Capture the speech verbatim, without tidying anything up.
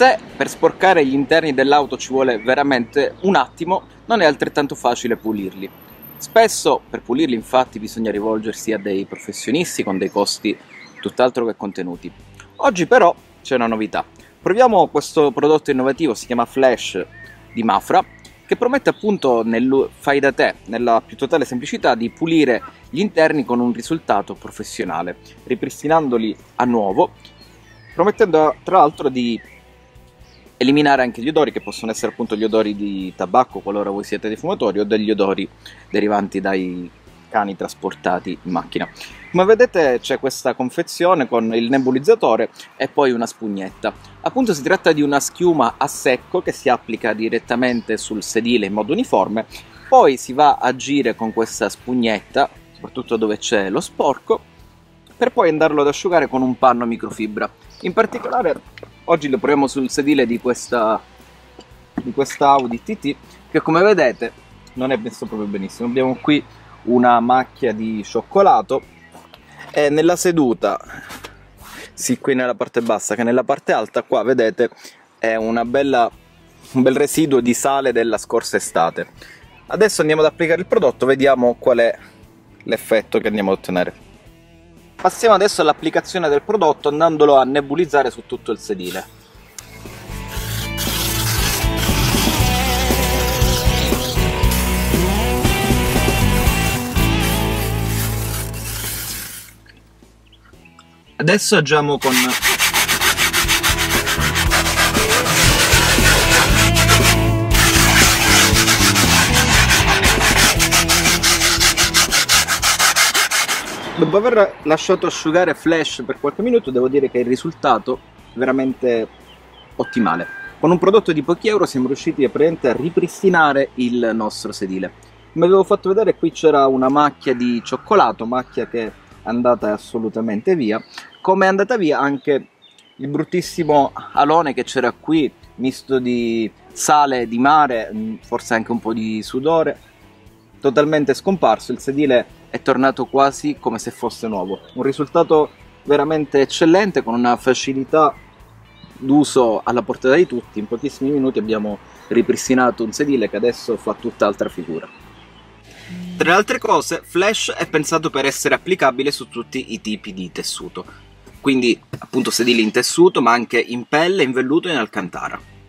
Se per sporcare gli interni dell'auto ci vuole veramente un attimo, non è altrettanto facile pulirli. Spesso per pulirli infatti bisogna rivolgersi a dei professionisti con dei costi tutt'altro che contenuti. Oggi però c'è una novità. Proviamo questo prodotto innovativo, si chiama Flash di Mafra, che promette appunto nel fai da te, nella più totale semplicità, di pulire gli interni con un risultato professionale, ripristinandoli a nuovo, promettendo tra l'altro di eliminare anche gli odori, che possono essere appunto gli odori di tabacco qualora voi siete dei fumatori, o degli odori derivanti dai cani trasportati in macchina. Come vedete c'è questa confezione con il nebulizzatore e poi una spugnetta. Appunto si tratta di una schiuma a secco che si applica direttamente sul sedile in modo uniforme, poi si va a agire con questa spugnetta, soprattutto dove c'è lo sporco, per poi andarlo ad asciugare con un panno microfibra. In particolare oggi lo proviamo sul sedile di questa, di questa Audi T T, che come vedete non è messo proprio benissimo. Abbiamo qui una macchia di cioccolato e nella seduta, sì, qui nella parte bassa che nella parte alta, qua vedete è una bella, un bel residuo di sale della scorsa estate. Adesso andiamo ad applicare il prodotto, vediamo qual è l'effetto che andiamo ad ottenere. Passiamo adesso all'applicazione del prodotto andandolo a nebulizzare su tutto il sedile. Adesso agiamo con dopo aver lasciato asciugare Flash per qualche minuto, devo dire che il risultato è veramente ottimale. Con un prodotto di pochi euro siamo riusciti a ripristinare il nostro sedile. Come avevo fatto vedere, qui c'era una macchia di cioccolato, macchia che è andata assolutamente via, come è andata via anche il bruttissimo alone che c'era qui, misto di sale di mare, forse anche un po' di sudore, totalmente scomparso. Il sedile è tornato quasi come se fosse nuovo. Un risultato veramente eccellente, con una facilità d'uso alla portata di tutti. In pochissimi minuti abbiamo ripristinato un sedile che adesso fa tutt'altra figura. Tra le altre cose, Flash è pensato per essere applicabile su tutti i tipi di tessuto, quindi appunto sedili in tessuto ma anche in pelle, in velluto e in alcantara.